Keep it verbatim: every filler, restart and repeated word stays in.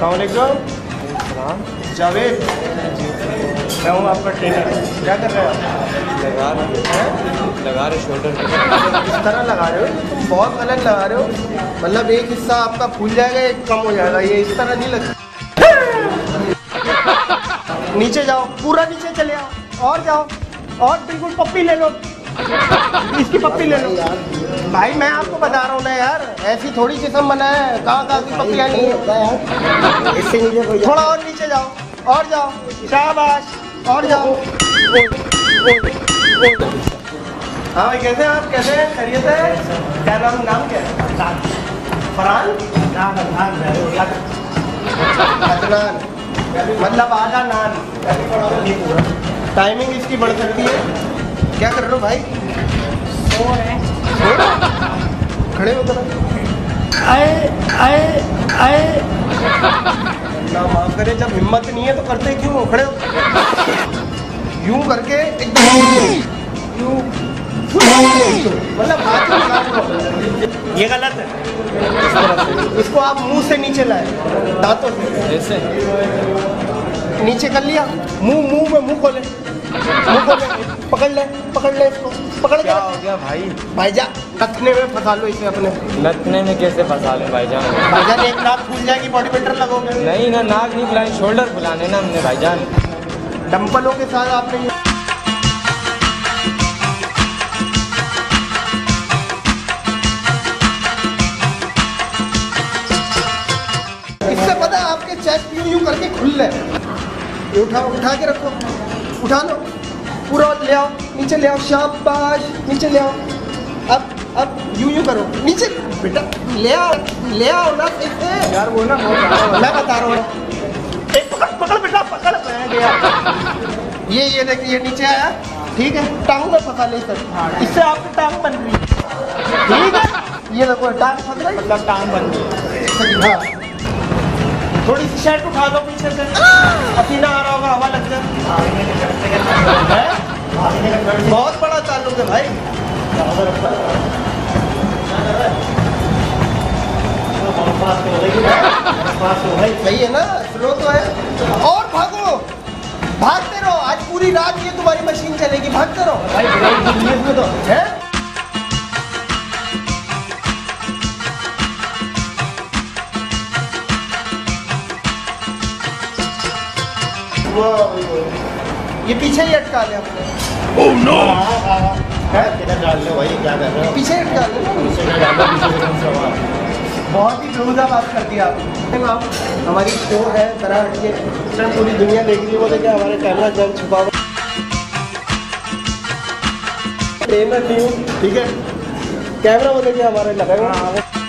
अस्सलामुअलैकुम। जावेद, मैं हूँ आपका ट्रेनर। क्या कर रहे हो आप? लगा रहे हैं लगा रहे शोल्डर पे। इस तरह लगा रहे हो, तुम बहुत गलत लगा रहे हो। मतलब एक हिस्सा आपका फूल जाएगा, एक कम हो जाएगा, ये इस तरह नहीं लगता। नीचे जाओ, पूरा नीचे चले आओ, और जाओ, और बिल्कुल पप्पी ले लो, इसकी पप्पी ले लो। भाई मैं आपको बता रहा हूँ ना यार, ऐसी थोड़ी जिस्म बना है, कहाँ कहाँ की पप्पियाँ नहीं है। इससे नीचे थोड़ा और नीचे जाओ, और जाओ, शाबाश, और जाओ। हाँ भाई, कैसे हैं आप? कैसे हैं? खैरियत है? क्या नाम नाम क्या है? फरहान? अदनान, मतलब आधा नान। टाइमिंग इसकी बढ़ सकती है। क्या कर रहे हो भाई? सो रहे। खड़े हो कर आए आए आए। ना माफ करे, जब हिम्मत नहीं है तो करते क्यों हो? खड़े हो, यूं करके एकदम यूं, मतलब हाथ ये गलत है। इस तरह से इसको आप मुंह से नीचे लाए, दांतों से ऐसे नीचे कर लिया। मुंह मुंह में मुंह खोले, मुंह खोले, पकड़ ले, पकड़ ले इसको, पकड़ के। क्या हो गया भाई? भाईजान नथने में फंसा लो इसे अपने। नथने में कैसे फंसा लें भाईजान? भाईजान एक नाक फूल जाएगी, बॉडी बिल्डर लगोगे। नहीं ना, नाक नहीं फुलाए, शोल्डर फुलाने ना हमने भाईजान। डंपलों के साथ आपने इससे पता है आपके चेस्ट यूं यूं करके खुल ले। ये उठाओ, उठा के रखो, उठा लो, पूरा ले आओ, नीचे ले आओ, शाबाश, नीचे ले आओ। अब अब यूं यूं करो, नीचे बेटा ले आओ, ले आओ ना इसे यार। वो ना मैं बता रहा हूँ, एक पकड़ पकड़ बेटा, पकड़ मैं गया। ये ये देखिए, ये नीचे आया, ठीक है, टांग में फंसा ले सर, इससे आपकी टांग बन रही है, ठीक है। ये देखो टांग फंस रही, मतलब टांग बन रही है। थोड़ी सी शर्ट उठा दो पीछे से, पसीना आ रहा होगा, हवा लग जाए। बहुत बड़ा ताल्लुक है भाई। सही है ना, स्लो तो है। और भागो, भागते रहो, आज पूरी रात ये तुम्हारी मशीन चलेगी, भागते रहो भाई। तो है ये पीछे ही अटका ले अपने। ओह नो, किधर डाल लो भाई, क्या कर रहे हो? पीछे अटका ले, बहुत ही बेहुदा बात कर दी आपने। आप हमारी शो है तरह हटके, पूरी दुनिया देख रही है, वो देखिए हमारे कैमरा जन छुपा हुआ। ठीक है, कैमरा वो देखिए हमारे लगा हुआ।